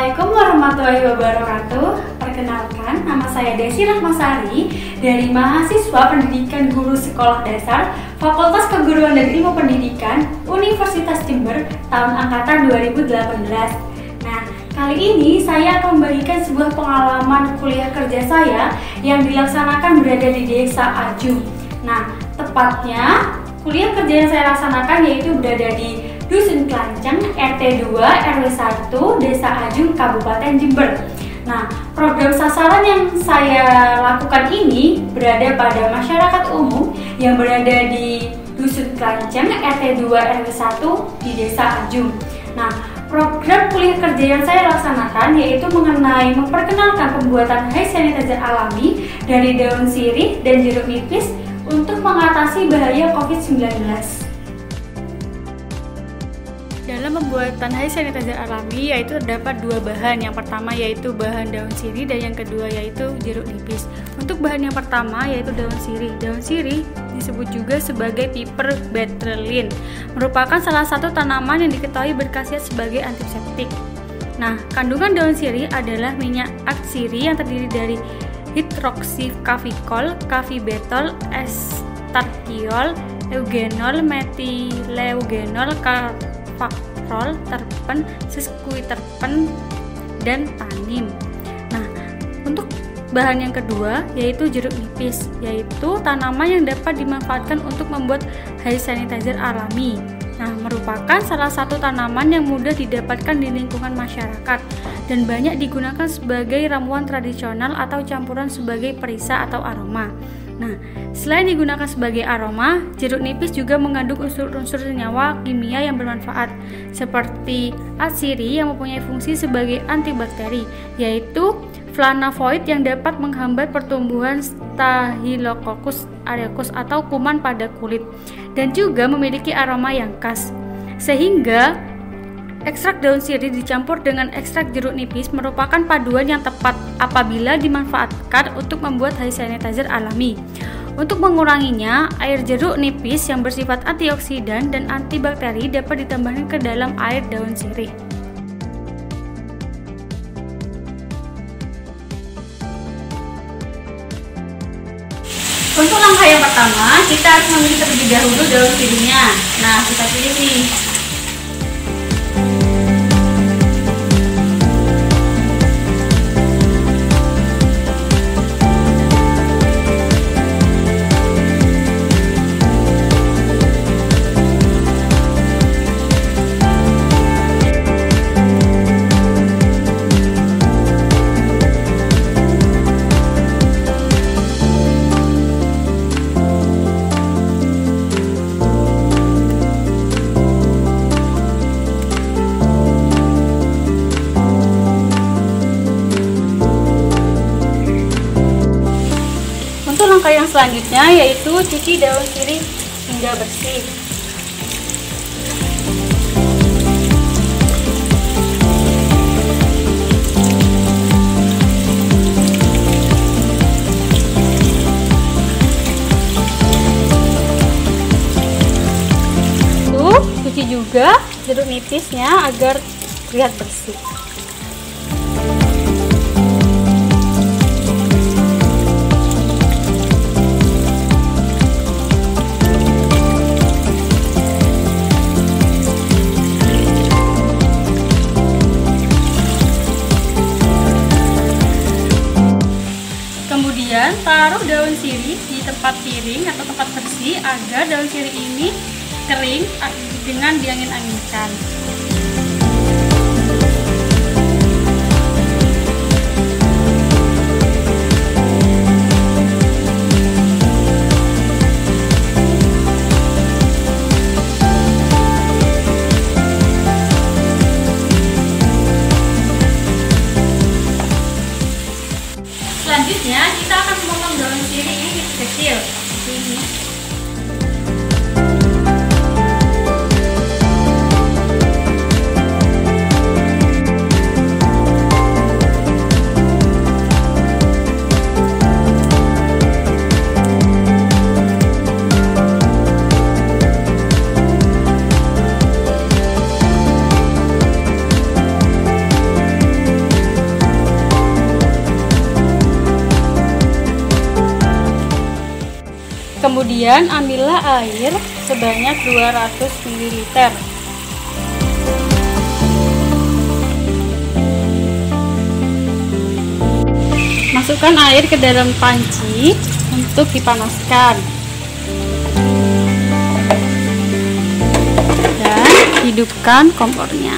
Assalamualaikum warahmatullahi wabarakatuh. Perkenalkan, nama saya Desi Rahmasari dari mahasiswa Pendidikan Guru Sekolah Dasar Fakultas Keguruan dan Ilmu Pendidikan Universitas Jember tahun angkatan 2018. Nah, kali ini saya akan membagikan sebuah pengalaman kuliah kerja saya yang dilaksanakan berada di Desa Ajung. Nah, tepatnya kuliah kerja yang saya laksanakan yaitu berada di Dusun Klanceng, RT 2, RW 1, Desa Ajung, Kabupaten Jember. Nah, program sasaran yang saya lakukan ini berada pada masyarakat umum yang berada di Dusun Klanceng, RT 2, RW 1 di Desa Ajung. Nah, program kuliah kerja yang saya laksanakan yaitu mengenai memperkenalkan pembuatan hand sanitizer alami dari daun sirih dan jeruk nipis untuk mengatasi bahaya COVID-19. Dalam pembuatan hand sanitizer alami yaitu terdapat dua bahan. Yang pertama yaitu bahan daun sirih dan yang kedua yaitu jeruk nipis. Untuk bahan yang pertama yaitu daun sirih. Daun sirih disebut juga sebagai Piper Betterlin, merupakan salah satu tanaman yang diketahui berkhasiat sebagai antiseptik. Nah, kandungan daun sirih adalah minyak atsiri yang terdiri dari hidroksikafikol, kafibetol, estartiol, eugenol, metileugenol, faktrol, terpen, sesquiterpen, dan tanin. Nah, untuk bahan yang kedua yaitu jeruk nipis, yaitu tanaman yang dapat dimanfaatkan untuk membuat hand sanitizer alami. Nah, merupakan salah satu tanaman yang mudah didapatkan di lingkungan masyarakat dan banyak digunakan sebagai ramuan tradisional atau campuran sebagai perisa atau aroma. Nah, selain digunakan sebagai aroma, jeruk nipis juga mengandung unsur-unsur senyawa kimia yang bermanfaat seperti atsiri yang mempunyai fungsi sebagai antibakteri, yaitu flavonoid yang dapat menghambat pertumbuhan Staphylococcus aureus atau kuman pada kulit, dan juga memiliki aroma yang khas. Sehingga ekstrak daun sirih dicampur dengan ekstrak jeruk nipis merupakan paduan yang tepat apabila dimanfaatkan untuk membuat hand sanitizer alami. Untuk menguranginya, air jeruk nipis yang bersifat antioksidan dan antibakteri dapat ditambahkan ke dalam air daun sirih. Untuk langkah yang pertama, kita harus memilih terlebih dahulu daun sirihnya. Nah, kita pilih nih. Langkah yang selanjutnya yaitu cuci daun sirih hingga bersih. Cuci juga jeruk nipisnya agar terlihat bersih. Kemudian taruh daun sirih di tempat piring atau tempat bersih agar daun sirih ini kering dengan diangin-anginkan. Selanjutnya kita akan memotong daun sirih ini kecil seperti ini. kemudian ambillah air sebanyak 200 ml. Masukkan air ke dalam panci untuk dipanaskan. Dan hidupkan kompornya.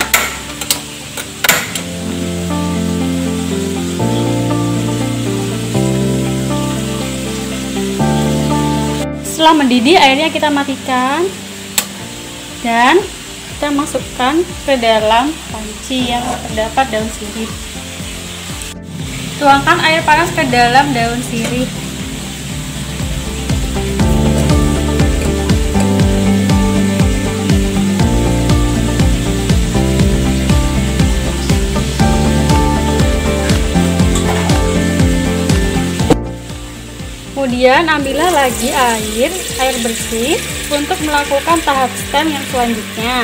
Setelah mendidih, airnya kita matikan dan kita masukkan ke dalam panci yang terdapat daun sirih. Tuangkan air panas ke dalam daun sirih. Kemudian ambillah lagi air bersih untuk melakukan tahap stem yang selanjutnya.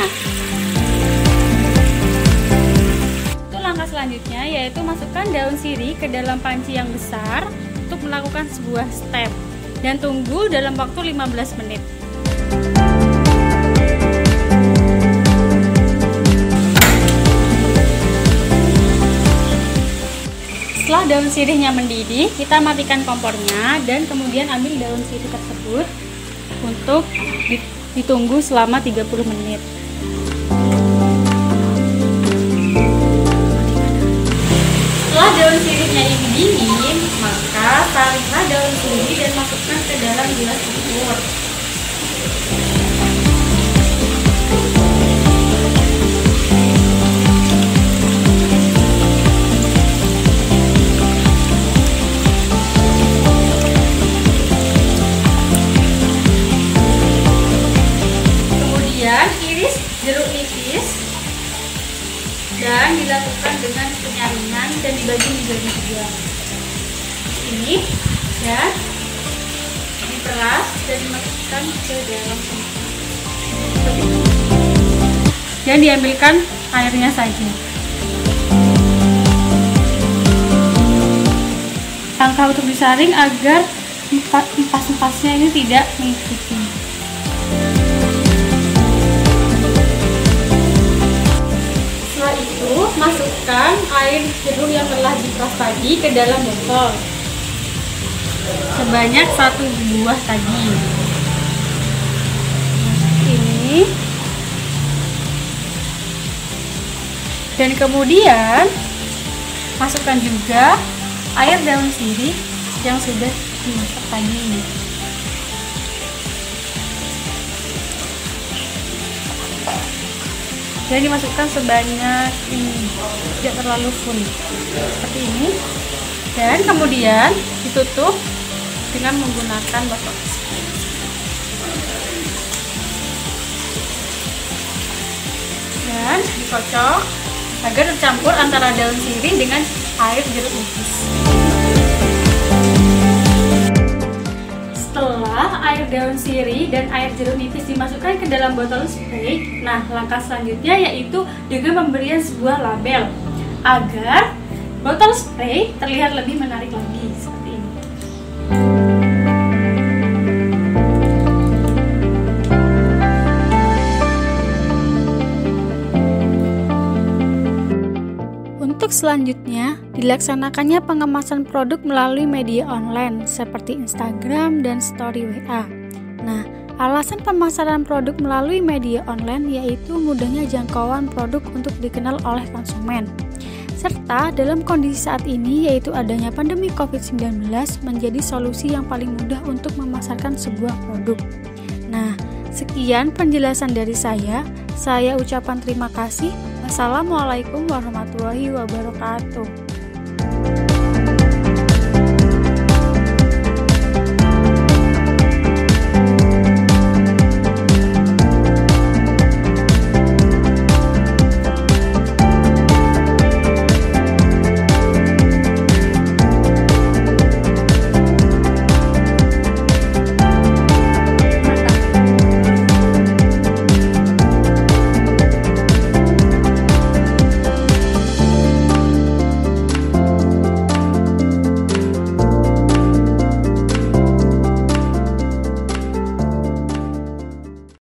Untuk langkah selanjutnya yaitu masukkan daun sirih ke dalam panci yang besar untuk melakukan sebuah stem dan tunggu dalam waktu 15 menit. Setelah daun sirihnya mendidih, kita matikan kompornya dan kemudian ambil daun sirih tersebut untuk ditunggu selama 30 menit. Setelah daun sirihnya ini dingin, maka salinglah daun sirih dan masukkan ke dalam gelas ukur. Iris jeruk nipis dan dilakukan dengan penyaringan dan dibagi menjadi 2 ini dan diperas dan dimasukkan ke dalam dan diambilkan airnya saja. Langkah untuk disaring agar empas-empasnya ini tidak mengikuti. Masukkan air jeruk yang telah diperas tadi ke dalam botol sebanyak 1 buah tadi. Ini dan kemudian masukkan juga air daun sirih yang sudah dimasak tadi. Jadi dimasukkan sebanyak ini, tidak terlalu full seperti ini, dan kemudian ditutup dengan menggunakan botol dan dikocok agar tercampur antara daun sirih dengan air jeruk nipis. Setelah air daun sirih dan air jeruk nipis dimasukkan ke dalam botol spray, nah langkah selanjutnya yaitu dengan pemberian sebuah label agar botol spray terlihat lebih menarik lagi seperti ini. Untuk selanjutnya, dilaksanakannya pengemasan produk melalui media online seperti Instagram dan Story WA. Nah, alasan pemasaran produk melalui media online yaitu mudahnya jangkauan produk untuk dikenal oleh konsumen. Serta dalam kondisi saat ini yaitu adanya pandemi COVID-19 menjadi solusi yang paling mudah untuk memasarkan sebuah produk. Nah, sekian penjelasan dari saya ucapkan terima kasih. Wassalamualaikum warahmatullahi wabarakatuh.